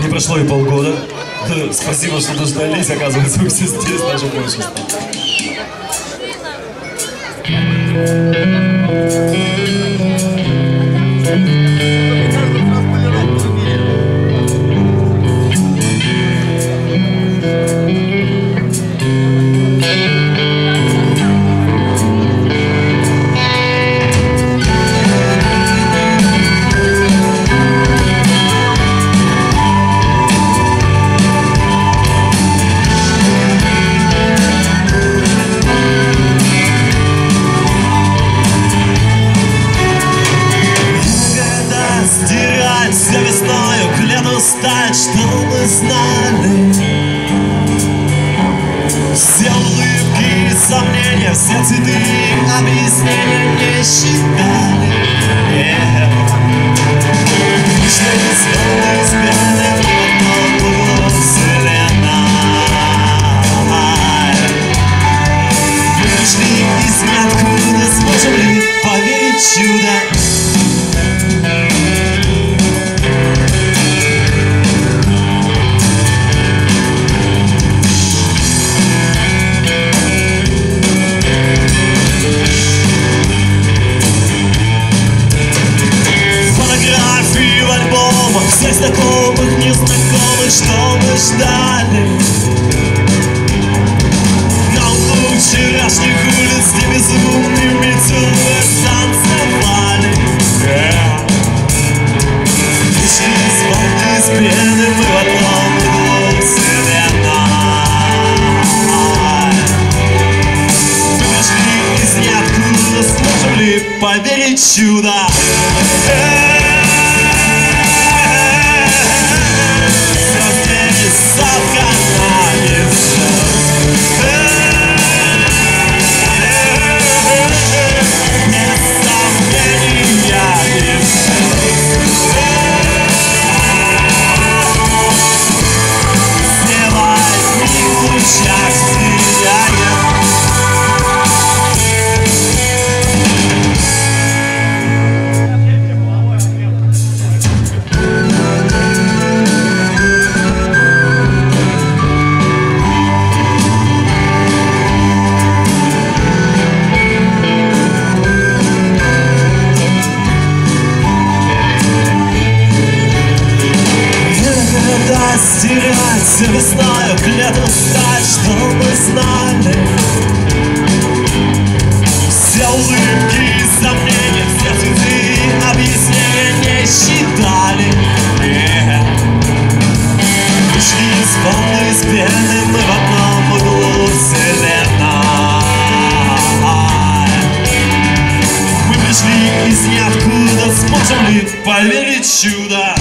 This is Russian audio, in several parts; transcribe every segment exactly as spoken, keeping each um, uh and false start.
Не прошло и полгода. Спасибо, что дождались. Оказывается, вы все здесь, даже больше. Все весною к лету стать, что мы знали. Все улыбки и сомнения, все цветы объяснения не считали. Yeah. Вышли звезды с белым в одном углу вселенной. Вышли из ниоткуда, сможем ли поверить в чудо? Всех знакомых, незнакомых, что мы ждали. На углу вчерашних улиц, где безумными целуя танцевали. Пришли из воды с пены, мы в одном углу вселенной. Мы пришли из ниоткуда, сможем ли поверить в чудо? Стирать все весною, к лету стать, что мы знали. Все улыбки и сомнения, все цветы объяснения не считали. Yeah. Пришли из волны, из пены, мы в одном углу вселенной. Мы пришли из ниоткуда, сможем ли поверить в чудо?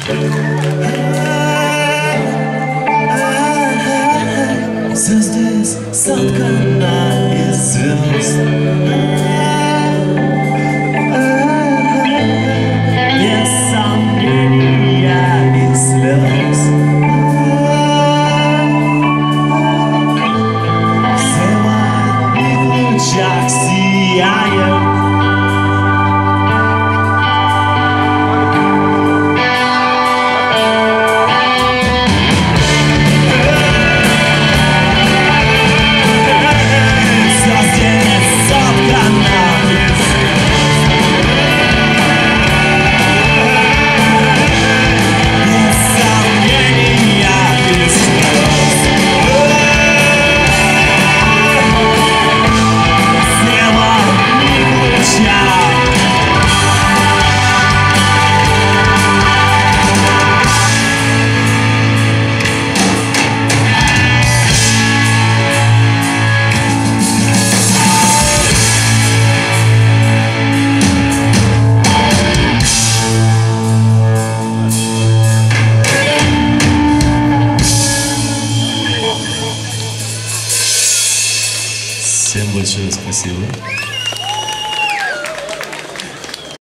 Все здесь соткано из звезд. Без сомнения и слез. Все в одних лучах сияют. Всем большое спасибо.